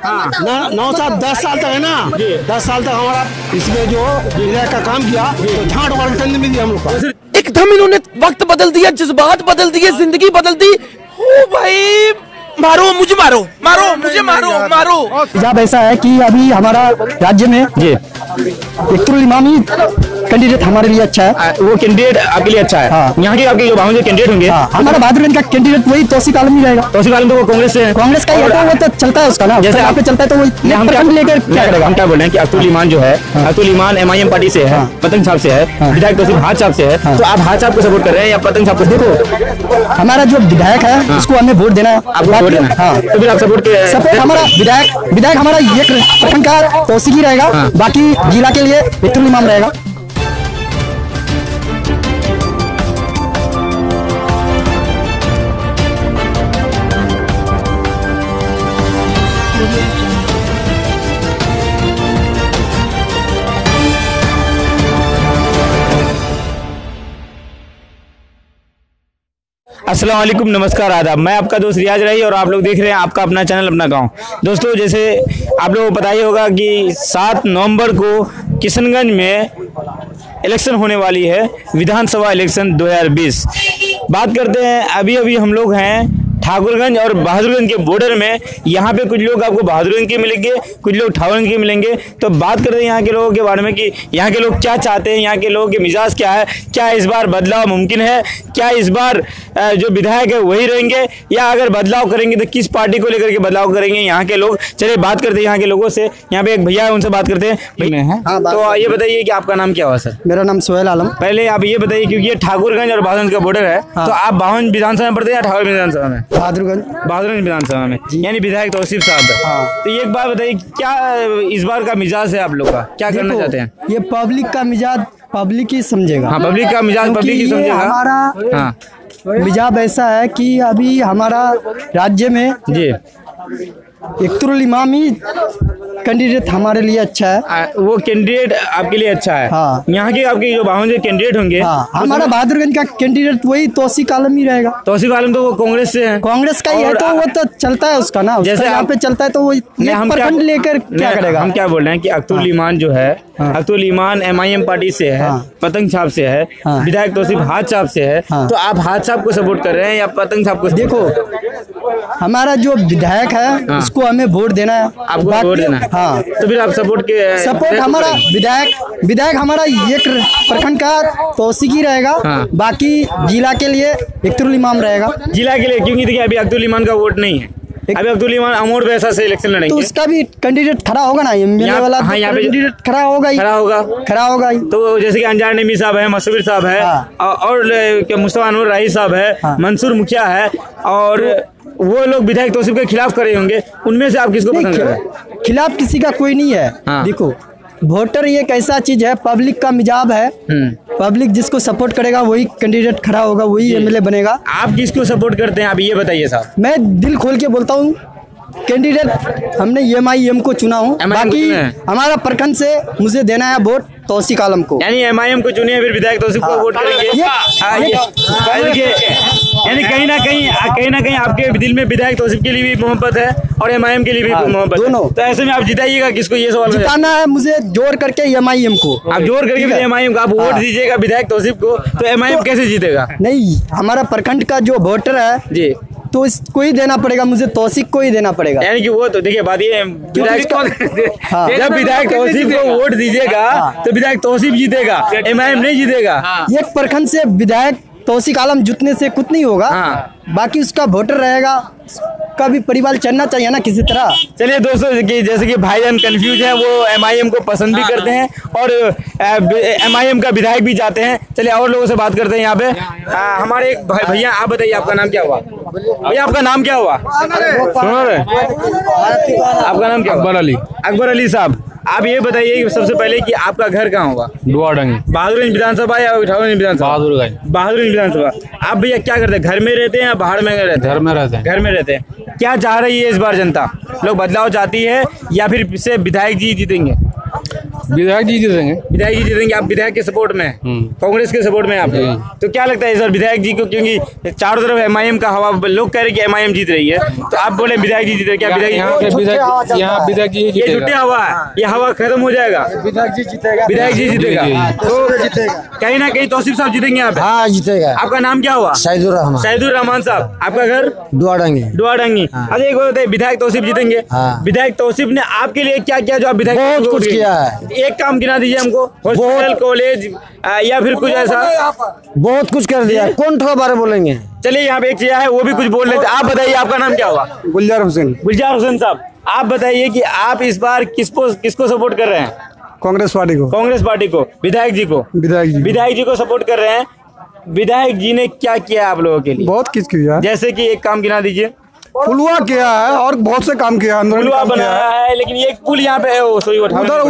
9 साल 10 साल तक है ना, 10 साल तक हमारा इसमें जो विधायक का काम किया तो झाड़ वाड़ करने में दिया हम लोग का। एकदम इन्होंने वक्त बदल दिया, जज्बात बदल दिए, जिंदगी बदल दी। ओ भाई मारो मुझे, मारो मारो मुझे, मारो मारो। जब ऐसा है कि अभी हमारा राज्य में इख्तियारुल इमाम ही कैंडिडेट हमारे लिए अच्छा है। वो कैंडिडेट आपके लिए अच्छा है। हाँ। यहाँ के आपके जो कैंडिडेट होंगे, हमारा बहादुरगंज का कैंडिडेट वही तौसीफ आलम ही रहेगा। तौसीफ आलम तो वो कांग्रेस से है, कांग्रेस का ही है, तो वो तो चलता है उसका ना, जैसे आप पे चलता है तो वो लेकर क्या करेगा। हम क्या बोल रहे हैं कि अख्तरुल ईमान जो है, अख्तरुल ईमान MIM पार्टी से है, पतंग साहब से है, विधायक तौसीफ हाथ साहब से है, तो आप हाथ साहब को सपोर्ट कर रहे हैं या पतंग साहब को? देखो हमारा जो विधायक है उसको हमें वोट देना है, आपको वोट देना है, तो फिर आप सपोर्ट हमारा विधायक हमारा एक प्रखंड का तौसीफ ही रहेगा, बाकी जिला के लिए इख्तियारुल इमाम रहेगा। अस्सलाम वालेकुम, नमस्कार, आदाब। मैं आपका दोस्त रियाज रही और आप लोग देख रहे हैं आपका अपना चैनल अपना गांव। दोस्तों, जैसे आप लोगों को पता ही होगा कि 7 नवंबर को किशनगंज में इलेक्शन होने वाली है, विधानसभा इलेक्शन 2020। बात करते हैं, अभी हम लोग हैं ठाकुरगंज और बहादुरगंज के बॉर्डर में। यहाँ पे कुछ लोग आपको बहादुरगंज के मिलेंगे, कुछ लोग ठाकुरगंज के मिलेंगे। तो बात करते हैं यहाँ के लोगों के बारे में कि यहाँ के लोग क्या चाहते हैं, यहाँ के लोगों के मिजाज क्या है, क्या इस बार बदलाव मुमकिन है, क्या इस बार जो विधायक है वही रहेंगे या अगर बदलाव करेंगे तो किस पार्टी को लेकर के बदलाव करेंगे यहाँ के लोग। चलिए बात करते हैं यहाँ के लोगों से। यहाँ पे एक भैया है, उनसे बात करते हैं। तो ये बताइए कि आपका नाम क्या हुआ सर? मेरा नाम सोहेल आलम। पहले आप ये बताइए, क्योंकि ये ठाकुरगंज और बहादुरगंज का बॉर्डर है, तो आप बावन विधानसभा में पढ़ते हैं या ठाकुर विधानसभा में? बहादुरगंज विधानसभा में, यानी विधायक तौसीफ साहब है। तो एक बात बताइए, क्या इस बार का मिजाज है आप लोग का, क्या करना चाहते हैं? ये पब्लिक का मिजाज पब्लिक ही समझेगा। हाँ, पब्लिक का मिजाज पब्लिक ही समझेगा। हमारा मिजाज ऐसा है कि अभी हमारा राज्य में इख्तियारुल इमाम ही कैंडिडेट हमारे लिए अच्छा है। वो कैंडिडेट आपके लिए अच्छा है। हाँ। यहाँ के आपके जो बावन कैंडिडेट होंगे, हमारा बहादुरगंज का कैंडिडेट वही तौसीफ आलम ही रहेगा। तौसीफ आलम तो वो कांग्रेस से है, कांग्रेस का ही है, तो वो तो चलता है उसका ना, जैसे यहाँ पे चलता है तो वो प्रखंड लेकर क्या करेगा। हम क्या बोल रहे हैं कि अख्तरुल ईमान जो है, अख्तरुल ईमान MIM पार्टी से है, पतंग साहब से है, विधायक तौसीफ हाथ साहब से है, तो आप हाथ साहब को सपोर्ट कर रहे हैं या पतंग साहब को? देखो हमारा जो विधायक है उसको हमें वोट देना है, आपको वोट देना है। हाँ, तो फिर आप सपोर्ट हमारा विधायक हमारा एक प्रखंड का तौसीफ ही रहेगा, बाकी जिला के लिए इख्तियारुल इमाम रहेगा। जिला के लिए क्योंकि देखिए अभी अख्तरुल ईमान का वोट नहीं है, अभी अख्तरुल ईमान अमोड़ वैसा से इलेक्शन लड़ेंगे, तो उसका भी कैंडिडेट खड़ा होगा ना, MLA वाला। हाँ, यहाँ पे कैंडिडेट खड़ा होगा ही। तो जैसे कि अंजार नबी साहब है, मसूर साहब है, और मुस्तफा अनवर राही साहब है, मंसूर मुखिया है, और वो लोग विधायक तौसीफ के खिलाफ करे होंगे। उनमें से आप किसको पसंद करें? खिलाफ किसी का कोई नहीं है। देखो वोटर ये एक ऐसा चीज है, पब्लिक का मिजाज है, पब्लिक जिसको सपोर्ट करेगा वही कैंडिडेट खड़ा होगा, वही MLA बनेगा। आप किसको सपोर्ट करते हैं, आप ये बताइए साहब। मैं दिल खोल के बोलता हूँ, कैंडिडेट हमने MIM को चुना हूँ, बाकी हमारा प्रखंड से मुझे देना है वोट तौसीफ आलम को, यानी MIM को चुनिए, फिर विधायक तौसीफ को वोट करेंगे। यानी कहीं ना कहीं आपके दिल में विधायक तौसीफ के लिए भी मोहब्बत है और MIM के लिए भी मोहब्बत दोनों। तो ऐसे में आप जिताइएगा किसको, ये सवाल जिताना है मुझे जोड़ करके MIM को। आप जोड़ करके MIM को आप वोट दीजिएगा विधायक तौसीफ को, तो MIM कैसे जीतेगा? नहीं, हमारा प्रखंड का जो वोटर है जी, तो इसको ही देना पड़ेगा, मुझे तौसीफ को ही देना पड़ेगा। यानी कि वो तो देखिए बात ये जब विधायक तौसीफ को वोट दीजिएगा तो विधायक तौसीफ जीतेगा, MIM नहीं जीतेगा। एक प्रखंड से विधायक तौसीफ आलम जुटने से कुछ नहीं होगा, बाकी उसका वोटर रहेगा, का भी परिवार चलना चाहिए ना किसी तरह। चलिए दोस्तों, जैसे कि भाईजान कंफ्यूज है, वो MIM को पसंद भी करते हैं और MIM का विधायक भी चाहते हैं। चलिए और लोगों से बात करते हैं यहाँ पे। हमारे एक भैया, आप बताइए आपका नाम क्या हुआ? भैया आपका नाम क्या हुआ? सुनो रे, आपका नाम क्या? अकबर अली साहब, आप ये बताइए कि सबसे पहले कि आपका घर कहाँ होगा? बहादुरगंज विधानसभा या ठाकुरगंज विधानसभा? बहादुरगंज विधानसभा। आप भैया क्या करते हैं, घर में रहते हैं या बाहर में रहते हैं? घर में रहते हैं। क्या चाह रही है इस बार जनता? लोग बदलाव चाहती है या फिर से विधायक जी जीतेंगे? विधायक जी जीतेंगे। विधायक जी जीतेंगे। आप विधायक के सपोर्ट में हैं? कांग्रेस के सपोर्ट में हैं आप? तो क्या लगता है इस बार विधायक जी को, क्योंकि चारों तरफ एमआईएम का हवा, लोग कह रहे हैं कि एमआईएम जीत रही है, तो आप बोले विधायक जी जीत रहे, क्या विधायक यहाँ विधायक जी ये झूठी हवा है, ये हवा खत्म हो जाएगा, विधायक जी जीतेगा। विधायक जी जीतेगा। तो कहीं ना कहीं तौसीफ साहब जीतेंगे यहाँ पे? हाँ जीतेगा। आपका नाम क्या हुआ? सैदुर रहमान। सैदुर रहमान साहब। आपका घर दुआडंगी। दुआडंगी। अच्छा एक बात बताइए, विधायक तौसीफ जीतेंगे? हाँ। विधायक तौसीफ ने आपके लिए क्या किया जो आप विधायक? बहुत कुछ किया है। एक काम गिना दीजिए हमको, हॉस्पिटल, कॉलेज या फिर कुछ ऐसा। बहुत कुछ कर दिया। कौन थोड़ा बारे बोलेंगे? चलिए यहाँ पे एक चीज है, वो भी कुछ बोल लेते। आप बताइए आपका नाम क्या हुआ? गुलजार हुसैन। गुलजार हुसैन साहब, आप बताइए कि आप इस बार किसको सपोर्ट कर रहे हैं? कांग्रेस पार्टी को। कांग्रेस पार्टी को, विधायक जी को? विधायक जी को सपोर्ट कर रहे हैं। विधायक जी ने क्या किया आप लोगों के लिए? बहुत कुछ किया, जैसे कि एक काम गिना दीजिए। पुलवा किया है और बहुत से काम किया, पुलवा बनाया है, लेकिन ये एक पुल यहाँ पे है, वो सॉरी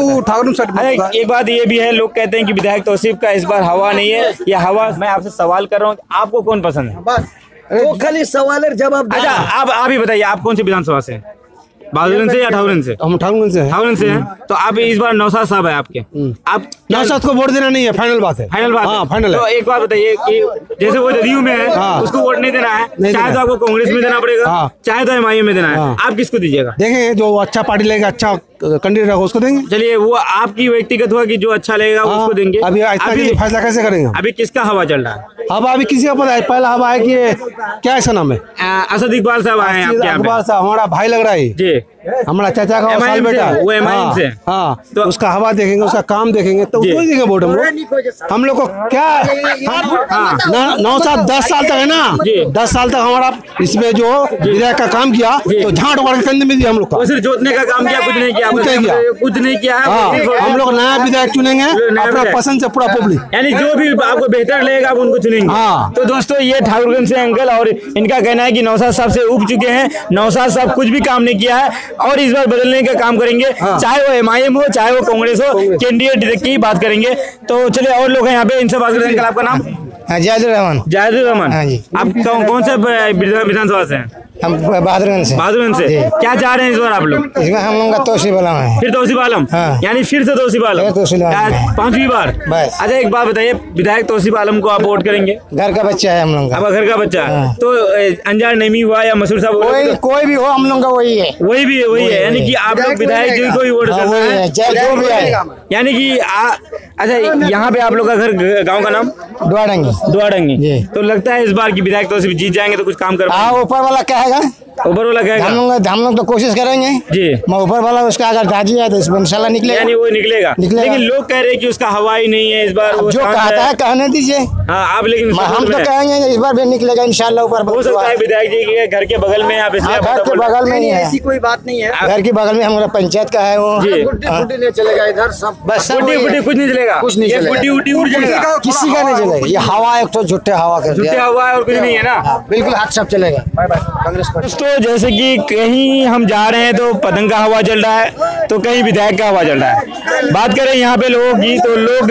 एक बात ये भी है, लोग कहते हैं कि विधायक तौसीफ का इस बार हवा नहीं है। ये हवा, मैं आपसे सवाल कर रहा हूँ, आपको कौन पसंद है? वो खाली सवाल है जवाब। अच्छा आप ही बताइए, आप कौन से विधानसभा से हैं? बहादुरगंज से या ठाकुरगंज से? हम ठाकुरगंज से हैं। ठाकुरगंज से हैं। तो आप इस बार नौशाद साहब है आपके, आप नौशाद को वोट देना नहीं है, फाइनल बात है। फाइनल बात? हाँ फाइनल है। तो एक बात बताइए कि जैसे वो जदयू में है, उसको वोट नहीं देना है, चाहे तो आपको कांग्रेस में देना पड़ेगा, चाहे तो एमआईएम में देना है, आप किसको दीजिएगा? देखेंगे जो अच्छा पार्टी लेगा, अच्छा कैंडिडेट होगा उसको देंगे। चलिए वो आपकी व्यक्तिगत हुआ कि जो अच्छा लगेगा उसको देंगे। अभी फैसला कैसे करेंगे? अभी किसका हवा चल रहा है? हवा अभी किसी का पता है? पहला हवा है कि क्या ऐसा नाम है, असद इकबाल साहब आए हैं आपके यहाँ पे। इकबाल साहब हमारा भाई लग रहा है जी, हमारा चाचा का साल बेटा, वो एमआईएम से। हाँ तो उसका हवा देखेंगे, उसका काम देखेंगे, तो उसको ही देंगे वोट हम लोग को। क्या नौशाद 10 साल तक है ना, 10 साल तक हमारा इसमें जो विधायक का काम किया, तो झाट उड़ के कंधे में दिया हम लोग का। सिर्फ जोतने का काम किया, कुछ नहीं किया, कुछ नहीं किया। हम लोग नया विधायक चुनेंगे अपना पसंद से, पूरा पब्लिक, यानी जो भी आपको बेहतर लगेगा आप उनको चुनेंगे। हाँ। तो दोस्तों ये ठाकुरगंज से अंकल, और इनका कहना है कि नौशाद साहब से उग चुके हैं, नौशाद साहब कुछ भी काम नहीं किया है और इस बार बदलने का काम करेंगे, चाहे वो एमआईएम हो चाहे वो कांग्रेस हो, कैंडिडेट की बात करेंगे। तो चलिए और लोग हैं यहाँ पे, इनसे बात करते हैं। आपका नाम? जायदुर रहमान। जायदुर रहमान। हाँ जी। आप कौन से विधानसभा से हैं? हम बहादुरगंज से। बहादुरगंज से। क्या चाह रहे हैं इस बार आप लोग? इसमें हम लोग का तौसीफ आलम है। फिर तौसीफ आलम? हाँ। यानी फिर से तौसीफ आलम? पांचवी बार बस। अच्छा एक बात बताइए, विधायक तौसीफ आलम को आप वोट करेंगे? घर का बच्चा है हम लोग का। अब घर का बच्चा। हाँ। तो अंजार नईमी हुआ या मसूर साहब, कोई भी हो हम लोग का वही है। वही भी है, वही है, यानी कि आप लोग विधायक जी को ही वोट कर रहे हैं, जो भी है। यानी कि अच्छा यहाँ पे आप लोग का घर, गाँव का नाम? दुआडंगी। दुआडंगी। तो लगता है इस बार की विधायक तौसीफ जीत जाएंगे, तो कुछ काम कर? हाँ ऊपर वाला कहेगा, ऊपर वाला कहेगा। हम लोग तो कोशिश करेंगे जी, मैं ऊपर वाला उसका अगर दाजी है तो इस इंशाल्लाह निकलेगा। यानी वो निकलेगा। लेकिन लोग कह रहे हैं कि उसका हवा ही नहीं है इस बार। जो कहता है कहने दीजिए। हाँ आप, लेकिन हम तो कहेंगे इस बार भी निकलेगा इंशाल्लाह। ऊपर हो सकता है विधायक जी के घर के बगल में, आप घर के बगल में ही है, ऐसी कोई बात नहीं है। घर के बगल में हमारा पंचायत का है वो। गुड्डी नहीं चलेगा इधर, सब बस गुड्डी कुछ नहीं चलेगा, कुछ नहीं चलेगा, गुड्डी उड़ जाएगा, किसी का नहीं चलेगा। ये हवा एक तो झूठे हवा कर दिया, झूठे हवा है और कुछ नहीं है ना, बिल्कुल हाथ सब चलेगा। Bye bye Congress party. दोस्तों जैसे कि कहीं हम जा रहे हैं तो पतंग का हवा चल रहा है, तो कहीं विधायक का हवा चल रहा है। बात करें यहाँ पे लोगों की, तो लोग,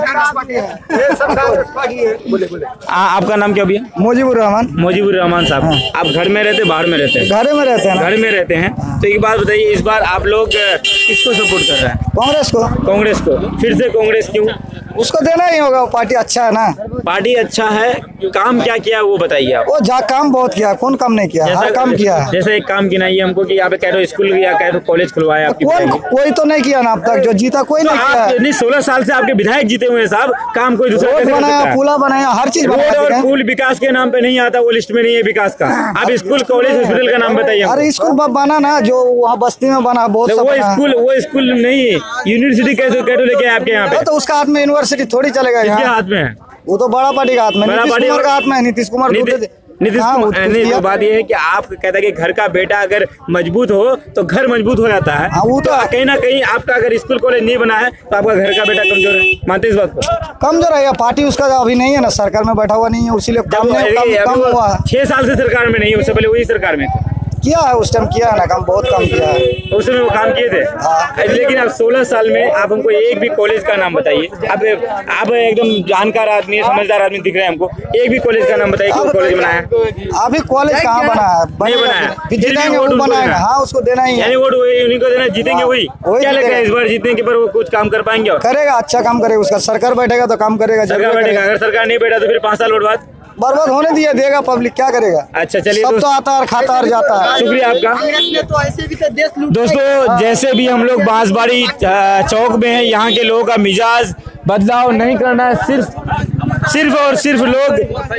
आपका नाम क्या भैया? मुजीबुर रहमान। मुजीबुर रहमान साहब, आप घर में रहते बाहर में रहते हैं? घर में रहते हैं। घर में रहते हैं। तो एक बात बताइए, इस बार आप लोग किसको सपोर्ट कर रहे हैं? कांग्रेस को। कांग्रेस को? फिर से कांग्रेस क्यों? उसको देना ही होगा, पार्टी अच्छा है ना। पार्टी अच्छा है, काम क्या किया वो बताइए आप। वो काम बहुत किया, कौन काम नहीं किया, हर काम किया है। जैसे एक काम गिनाइए हमको कि यहाँ पे कह स्कूल या कह कॉलेज खुलवाया आपकी? कोई तो नहीं किया ना अब तक, जो जीता कोई नहीं किया। नहीं 16 साल से आपके विधायक जीते हुए हैं साहब, काम कोई दूसरा बनाया, पुला बनाया, हर चीज बनाया। और पुल विकास के नाम पे नहीं आता, वो लिस्ट में नहीं है विकास का। आप स्कूल कॉलेज हॉस्पिटल का नाम बताइए। अरे स्कूल बना ना, जो वहाँ बस्ती में बना, बहुत वो स्कूल नहीं, यूनिवर्सिटी कैसे लेके आपके यहाँ पे? तो उसका हाथ में यूनिवर्सिटी थोड़ी चलेगा, किसके हाथ में है? वो तो बड़ा पार्टी का हाथ में, नीतीश कुमार का हाथ में है। नीतीश कुमार नहीं, बात ये है कि आप कहता है कि घर का बेटा अगर मजबूत हो तो घर मजबूत हो जाता है। वो तो कहीं ना कहीं आपका अगर स्कूल कॉलेज नहीं बना है तो आपका घर का बेटा कमजोर है, मानते इस बात को? कमजोर है, पार्टी उसका अभी नहीं है ना, सरकार में बैठा हुआ नहीं है, इसीलिए कम हुआ। 6 साल से सरकार में नहीं, उससे पहले वही सरकार में थे। किया है, उस टाइम किया है ना काम, बहुत काम किया है। उस समय वो काम किए थे। हाँ। लेकिन अब 16 साल में आप हमको एक भी कॉलेज का नाम बताइए। आप एकदम जानकार आदमी है, समझदार आदमी दिख रहे हैं हमको, एक भी कॉलेज का नाम बताइए, कौन कॉलेज बनाया? अभी कॉलेज कहाँ बना है? बनाया। फिर जीतेंगे वो बनाएगा। हाँ, उसको देना ही है। यानी वोट उन्हीं को देना, जीतेंगे वही। क्या लगता है इस बार जीतने के पर वो कुछ काम कर पाएंगे? और करेगा, अच्छा काम करेगा। उसका सरकार बैठेगा तो काम करेगा। सरकार बैठेगा, अगर सरकार नहीं बैठा तो फिर 5 साल बाद बर्बाद होने दिया, देगा पब्लिक, क्या करेगा? अच्छा चलिए, सब तो आता है, खाता और जाता है। शुक्रिया आपका। दोस्तों, जैसे भी हम लोग बांसबाड़ी चौक में हैं, यहाँ के लोगों का मिजाज बदलाव नहीं करना है। सिर्फ और सिर्फ लोग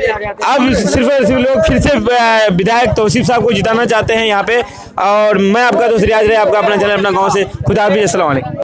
फिर से विधायक तौसीफ साहब को जिताना चाहते हैं यहाँ पे। और मैं आपका दोस्त रियाज रहे, आपका अपना चैनल अपना गाँव से। खुदा हाफिज़, अस्सलाम वालेकुम।